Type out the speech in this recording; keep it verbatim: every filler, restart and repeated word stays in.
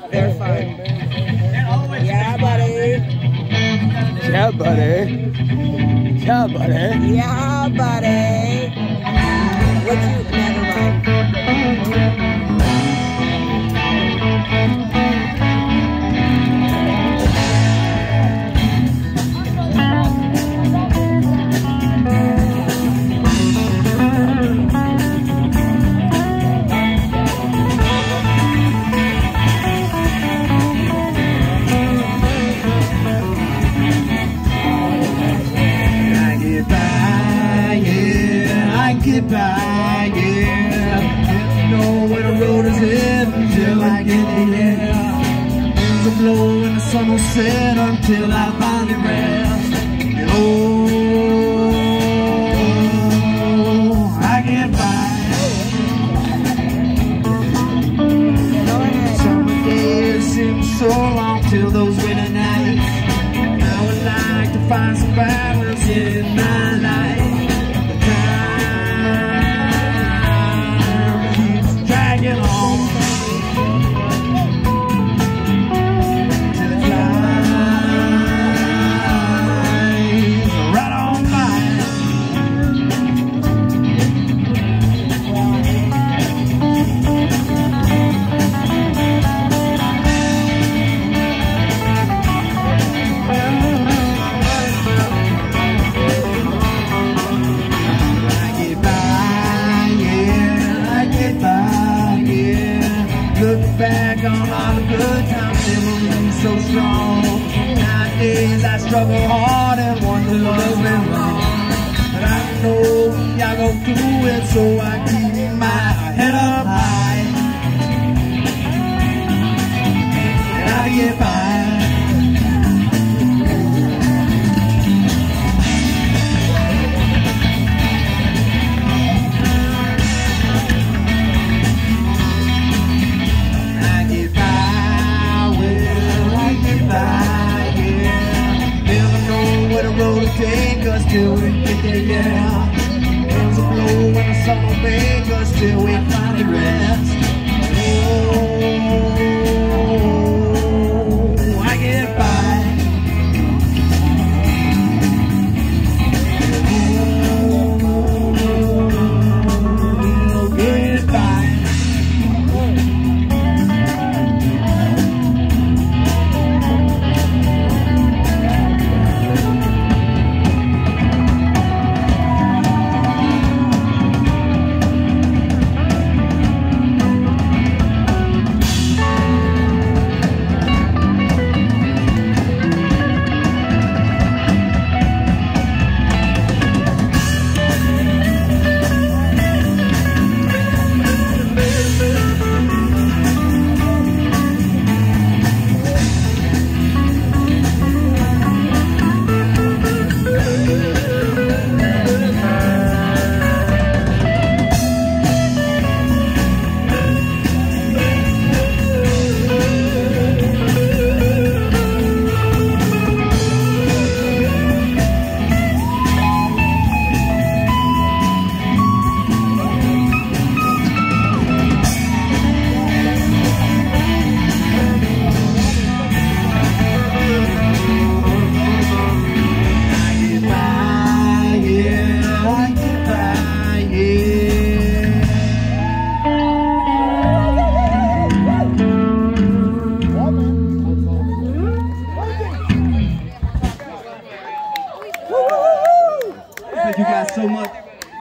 They're fun. Yeah, buddy. Yeah, buddy. Yeah, buddy. Yeah, buddy. What you? Never mind. Get by, yeah. Didn't know where the road is heading until I get there. Winds will blow and the sun will set until I finally rest. And oh, I get by. Summer days seem so long till those winter nights. I would like to find some balance in my life. Back on all the good times, memories so strong. Nowadays I struggle hard and wonder what's been wrong. But I know y'all go through it, so I keep my head up high. And I get by. Take us till we get there, yeah. Winds will blow and the sun will make us till we finally rest. Oh, I get by. Oh, get by. Thank you guys so much.